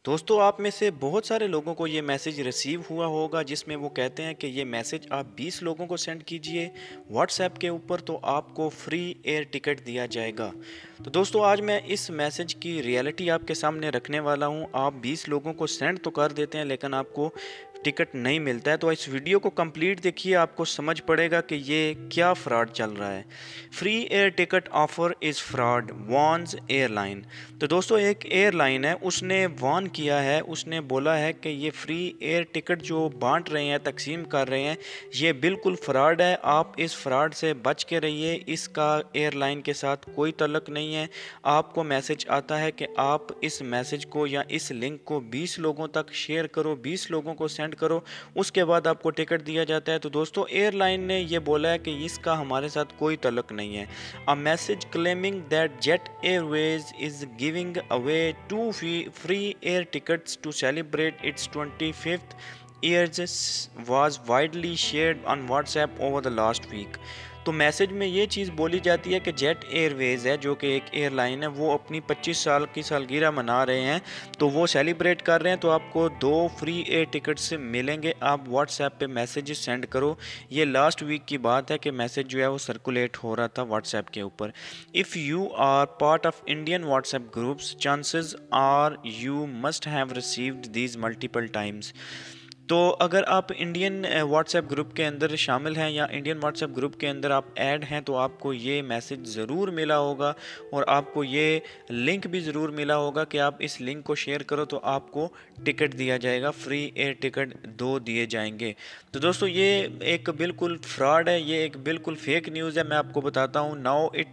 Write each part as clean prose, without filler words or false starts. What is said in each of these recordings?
दोस्तों आप में से बहुत सारे लोगों को ये मैसेज रिसीव हुआ होगा जिसमें वो कहते हैं कि ये मैसेज आप 20 लोगों को सेंड कीजिए व्हाट्सएप के ऊपर तो आपको फ्री एयर टिकट दिया जाएगा। तो दोस्तों आज मैं इस मैसेज की रियलिटी आपके सामने रखने वाला हूँ। आप 20 लोगों को सेंड तो कर देते हैं लेकिन आपको टिकट नहीं मिलता है। तो इस वीडियो को कंप्लीट देखिए, आपको समझ पड़ेगा कि ये क्या फ्रॉड चल रहा है। Free air ticket offer is fraud warns airline. तो दोस्तों एक एयरलाइन है, उसने वार्न किया है, उसने बोला है कि ये फ्री एयर टिकट जो बांट रहे हैं, तकसीम कर रहे हैं, ये बिल्कुल फ्रॉड है। आप इस फ्रॉड से बच के रहिए, इसका एयरलाइन के साथ कोई तल्लुक नहीं है। आपको मैसेज आता है कि आप इस मैसेज को या इस लिंक को 20 लोगों तक शेयर करो, 20 लोगों को सेंड करो, उसके बाद आपको टिकट दिया जाता है। तो दोस्तों एयरलाइन ने ये बोला है कि इसका हमारे साथ कोई तल्लुक नहीं है। अ message claiming that Jet Airways is giving away 2 free air tickets to celebrate its 25th years was widely shared on WhatsApp over the last week। तो मैसेज में ये चीज़ बोली जाती है कि जेट एयरवेज है जो कि एक एयरलाइन है, वो अपनी 25 साल की सालगिरह मना रहे हैं, तो वो सेलिब्रेट कर रहे हैं, तो आपको 2 फ्री एयर टिकट्स मिलेंगे। आप व्हाट्सएप पे मैसेज सेंड करो। ये लास्ट वीक की बात है कि मैसेज जो है वो सर्कुलेट हो रहा था व्हाट्सएप के ऊपर। If you are part of Indian WhatsApp groups chances are you must have received these multiple times. तो अगर आप इंडियन व्हाट्सएप ग्रुप के अंदर शामिल हैं या इंडियन व्हाट्सएप ग्रुप के अंदर आप ऐड हैं तो आपको ये मैसेज ज़रूर मिला होगा और आपको ये लिंक भी ज़रूर मिला होगा कि आप इस लिंक को शेयर करो तो आपको टिकट दिया जाएगा, फ्री एयर टिकट 2 दिए जाएंगे। तो दोस्तों ये एक बिल्कुल फ्रॉड है, ये एक बिल्कुल फेक न्यूज़ है। मैं आपको बताता हूँ।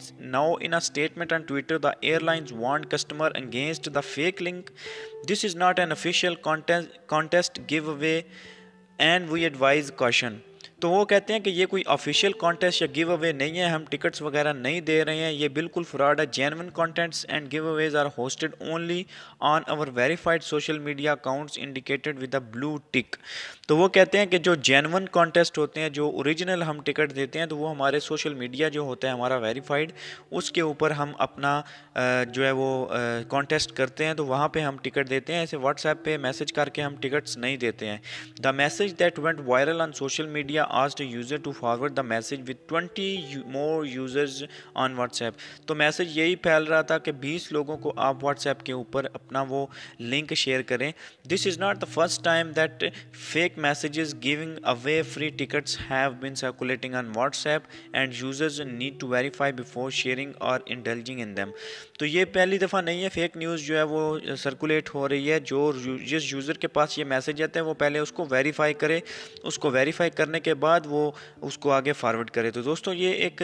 Now in a statement on Twitter the airlines warn customer against the fake link. This is not an official contest give away and we advise caution. तो वो कहते हैं कि ये कोई ऑफिशियल कॉन्टेस्ट या गिव अवे नहीं है, हम टिकट्स वगैरह नहीं दे रहे हैं, ये बिल्कुल फ्रॉड है। Genuine contents and giveaways are hosted only on our verified social media accounts indicated with a blue tick. तो वो कहते हैं कि जो जेन्युइन कॉन्टेस्ट होते हैं, जो ओरिजिनल हम टिकट देते हैं, तो वो हमारे सोशल मीडिया जो होता है हमारा वेरीफाइड, उसके ऊपर हम अपना जो है वो कॉन्टेस्ट करते हैं, तो वहाँ पे हम टिकट देते हैं। ऐसे व्हाट्सएप पे मैसेज करके हम टिकट्स नहीं देते हैं। The message that went viral on social media asked a user to forward the message with 20 more users on WhatsApp। तो मैसेज यही फैल रहा था कि 20 लोगों को आप WhatsApp के ऊपर अपना वो लिंक शेयर करें। This is not the first time that fake messages giving away free tickets have been circulating on WhatsApp and users need to verify before sharing और इंडल्जिंग इन दैम। तो ये पहली दफ़ा नहीं है फेक न्यूज़ जो है वो सर्कुलेट हो रही है। जिस यूज़र के पास ये मैसेज आता है वो पहले उसको वेरीफाई करे, उसको वेरीफाई करने के बाद वो उसको आगे फॉरवर्ड करे। तो दोस्तों ये एक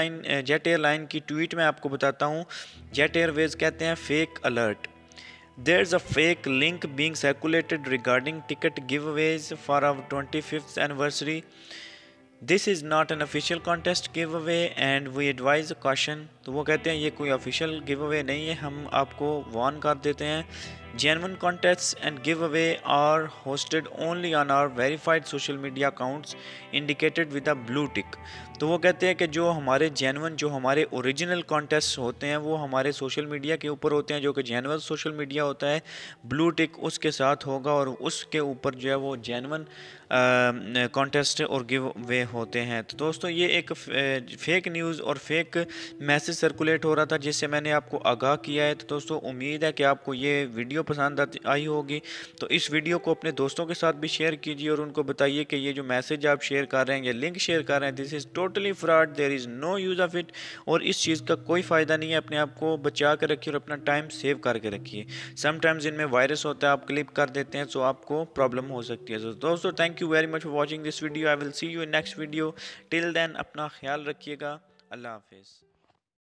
जेट एयरलाइन की ट्वीट में आपको बताता हूँ। जेट एयरवेज कहते हैं fake alert, there is a fake link being circulated regarding ticket giveaways for our 25th anniversary. This is not an official contest give away and we advise caution. तो वो कहते हैं ये कोई ऑफिशियल गिव अवे नहीं है, हम आपको वार्न कर देते हैं। Genuine contests and giveaway are hosted only on our verified social media accounts indicated with a blue tick. तो वो कहते हैं कि जो हमारे जेन्युइन, जो हमारे ओरिजिनल कॉन्टेस्ट होते हैं वो हमारे सोशल मीडिया के ऊपर होते हैं, जो कि जेन्युइन सोशल मीडिया होता है, ब्लू टिक उसके साथ होगा और उसके ऊपर जो है वो जेन्युइन कॉन्टेस्ट और गिव अवे होते हैं। तो दोस्तों ये एक फेक न्यूज़ और फेक मैसेज सर्कुलेट हो रहा था जिससे मैंने आपको आगाह किया है। तो दोस्तों उम्मीद है कि आपको ये वीडियो पसंद आई होगी। तो इस वीडियो को अपने दोस्तों के साथ भी शेयर कीजिए और उनको बताइए कि ये जो मैसेज आप शेयर कर रहे हैं या लिंक शेयर कर रहे हैं, this is totally fraud, there is no use of it, और इस चीज़ का कोई फ़ायदा नहीं है। अपने आप को बचा कर रखिए और अपना टाइम सेव करके रखिए। समटाइम्स इनमें वायरस होता है, आप क्लिक कर देते हैं तो आपको प्रॉब्लम हो सकती है। तो दोस्तों thank you very much for watching this video. I will see you in next video. Till then अपना ख्याल रखिएगा। अल्लाह हाफिज़।